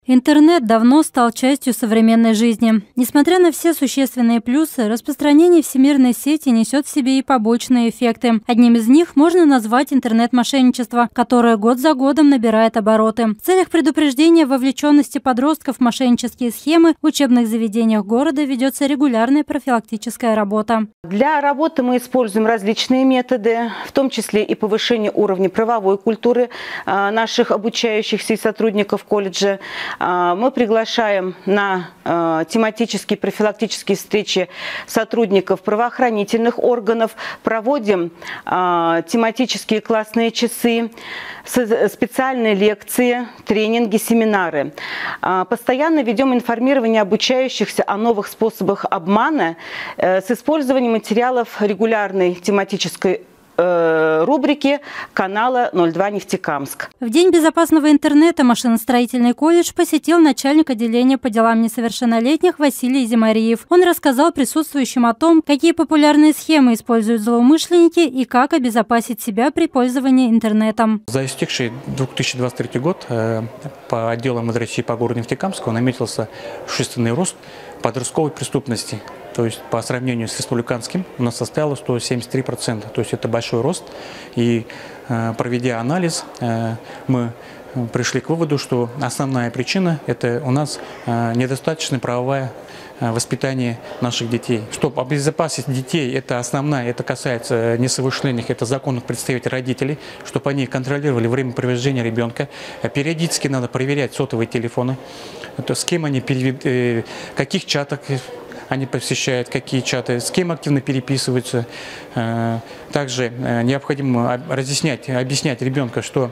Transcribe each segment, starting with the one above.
Интернет давно стал частью современной жизни. Несмотря на все существенные плюсы, распространение всемирной сети несет в себе и побочные эффекты. Одним из них можно назвать интернет-мошенничество, которое год за годом набирает обороты. В целях предупреждения вовлеченности подростков в мошеннические схемы в учебных заведениях города ведется регулярная профилактическая работа. Для работы мы используем различные методы, в том числе и повышение уровня правовой культуры наших обучающихся и сотрудников колледжа. Мы приглашаем на тематические профилактические встречи сотрудников правоохранительных органов, проводим тематические классные часы, специальные лекции, тренинги, семинары. Постоянно ведем информирование обучающихся о новых способах обмана с использованием материалов регулярной тематической рубрики канала 02 Нефтекамск. В День безопасного интернета машиностроительный колледж посетил начальник отделения по делам несовершеннолетних Василий Зимариев. Он рассказал присутствующим о том, какие популярные схемы используют злоумышленники и как обезопасить себя при пользовании интернетом. За истекший 2023 год по отделам России по городу Нефтекамску наметился существенный рост подростковой преступности. То есть по сравнению с республиканским у нас составило 173%. То есть это большой рост. И проведя анализ, мы пришли к выводу, что основная причина – это у нас недостаточное правовое воспитание наших детей. Чтобы обезопасить детей, это основная, это касается несовершеннолетних, это законных представителей родителей, чтобы они контролировали время проведения ребенка. Периодически надо проверять сотовые телефоны, с кем они, каких чатах они посещают, какие чаты, с кем активно переписываются. Также необходимо объяснять ребенку, что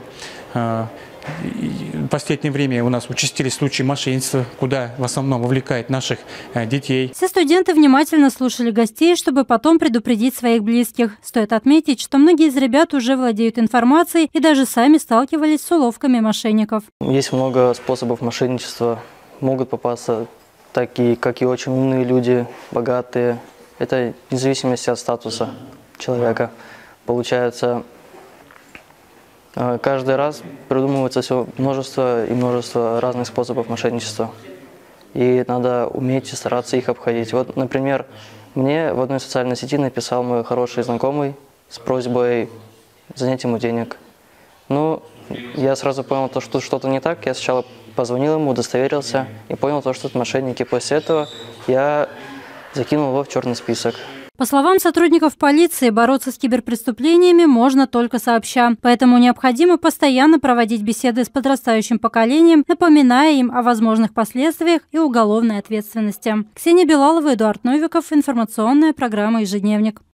в последнее время у нас участились случаи мошенничества, куда в основном вовлекают наших детей. Все студенты внимательно слушали гостей, чтобы потом предупредить своих близких. Стоит отметить, что многие из ребят уже владеют информацией и даже сами сталкивались с уловками мошенников. Есть много способов мошенничества. Могут попасться такие, как и очень умные люди, богатые. Это вне зависимости от статуса человека. Получается, каждый раз придумывается все множество разных способов мошенничества. И надо уметь и стараться их обходить. Вот, например, мне в одной социальной сети написал мой хороший знакомый с просьбой занять ему денег. Ну, я сразу понял, что что-то не так. Я сначала позвонил ему, удостоверился и понял, что это мошенники. После этого я закинул его в черный список. По словам сотрудников полиции, бороться с киберпреступлениями можно только сообща. Поэтому необходимо постоянно проводить беседы с подрастающим поколением, напоминая им о возможных последствиях и уголовной ответственности. Ксения Белалова, Эдуард Новиков. Информационная программа «Ежедневник».